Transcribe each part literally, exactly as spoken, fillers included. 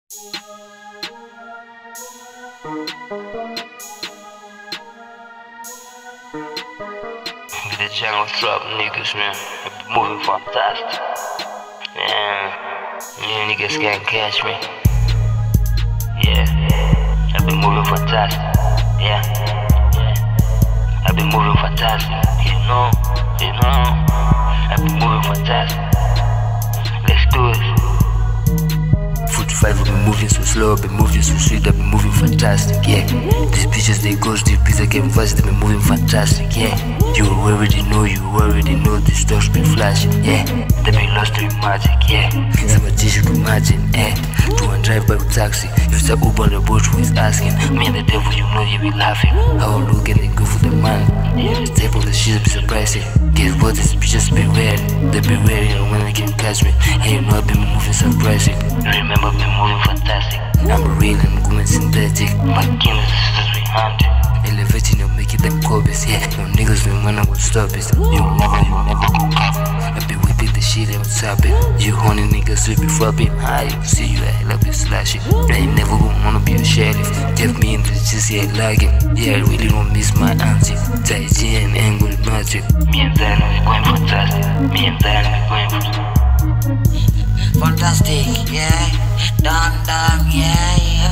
The jungle trap niggas, man. Moving fantastic. Man, you niggas can't catch me. Yeah, I've been moving fantastic. Yeah, yeah. I've been moving fantastic. You know, you know. I've been moving fantastic. Let's do it. forty-five, I've been moving so slow, I've been moving so sweet, I've been moving fantastic, yeah. These bitches, they ghost, these bitches, I get fast, they've been moving fantastic, yeah. You already know, you already know, these dogs been flashing, yeah. They been lost to magic, yeah. Some of this you can imagine, eh. Do one drive by with taxi, if it's a Uber on the boat, who is asking? Me and the devil, you know you be laughing. How look and they go for the man, yeah. The type of the shit be surprising. Guess what, these bitches be weird, they be weird, you know, when they can catch me. And you know I've been moving surprising. Remember I've been moving fantastic. I'm real, I'm going synthetic. My king is the sisters we hunting. Elevating, you'll make it like Kobe's, yeah. Your niggas been when I would stop it. You never, you never go cap. I be whipping the shit and stop it. You horny niggas will be flopping high. See you, I love you slashing. I ain't never gonna wanna be a sheriff. Get me in the just yeah, lagging. Yeah, I really don't miss my auntie. Tyge and angle magic. Me and Zion, we going fantastic. Me and Zion, we going fantastic. Fantastic, yeah. Dang, dang, yeah, yeah.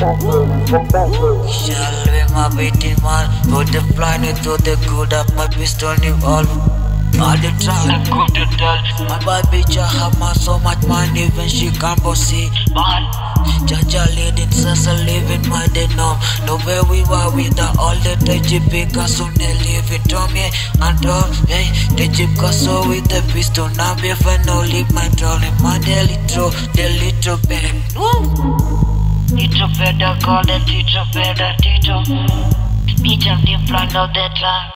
Shall be my beating man. Put the planet to the good up my pistol in all. All the time, good to tell. My bad bitch, I have my so much money when she can't see. Man, Jaja leading, Sasa living my day now. No where we were with the all the Tyge Pikasso, they living to me. And all, hey, Tyge Pikasso with the pistol. Now if I no leave my trolley, my daily throw, the little bag. Little better, call the teacher, better teacher. Bitch, I'm the plan of that line.